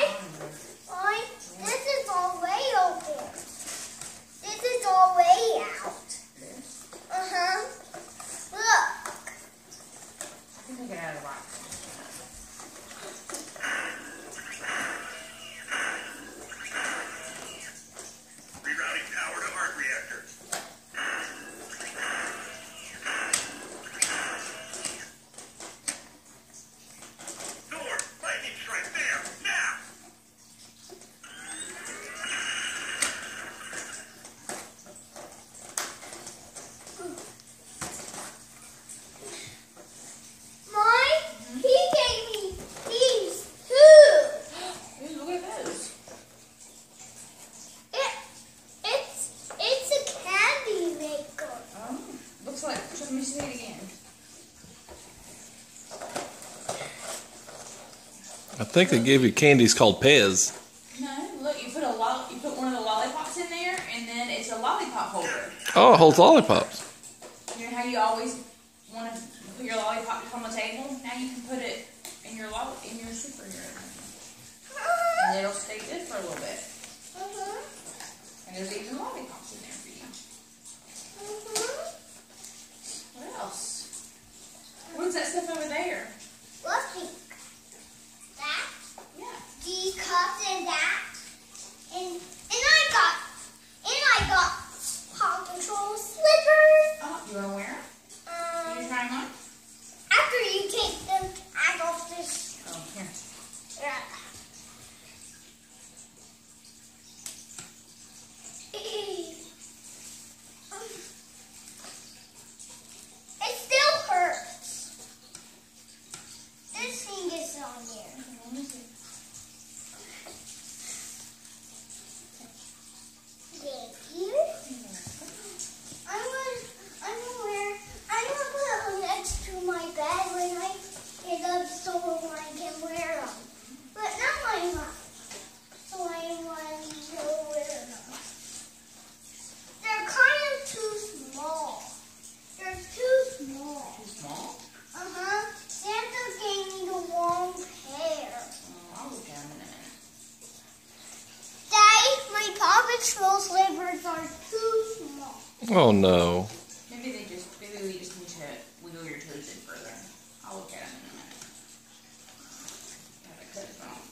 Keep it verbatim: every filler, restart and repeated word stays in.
Why? This is all way open. This is all way out. Uh-huh. Look. I think I get out of the box. Rerouting power to arc reactor. Thor, lightning strike there, now! Mine? He gave me these too. Ooh, look at those. It, it's, it's a candy maker. Oh, looks like, let me see it again. I think they gave you candies called Pez. No, look, you put a lo you put one of the lollipops in there, and then it's a lollipop holder. Oh, it holds lollipops. You know how you always want to put your lollipop on the table? Now you can put it in your lolli in your superhero, and it'll stay good for a little bit. Uh-huh. And there's even lollipops in there for you. Uh-huh. What else? What's that stuff over there? Lucky. That, Yeah. these cups and that. And, and I got, and I got Paw Patrol slippers. Oh, you want to wear them? Um, You try them on? after you take them out of this. Oh, here. Yeah. It still hurts. This thing is on here. Let me see. Thank you. I'm gonna, I'm gonna wear, I'm gonna put them next to my bed when I get up so I can wear them. But now I'm not. So I want to wear them. They're kind of too small. They're too small. Too small? Uh-huh. Santa gave me the wrong pair. Oh, I'll look at them in a minute. Daddy, my Paw Patrol slippers are too small. Oh no.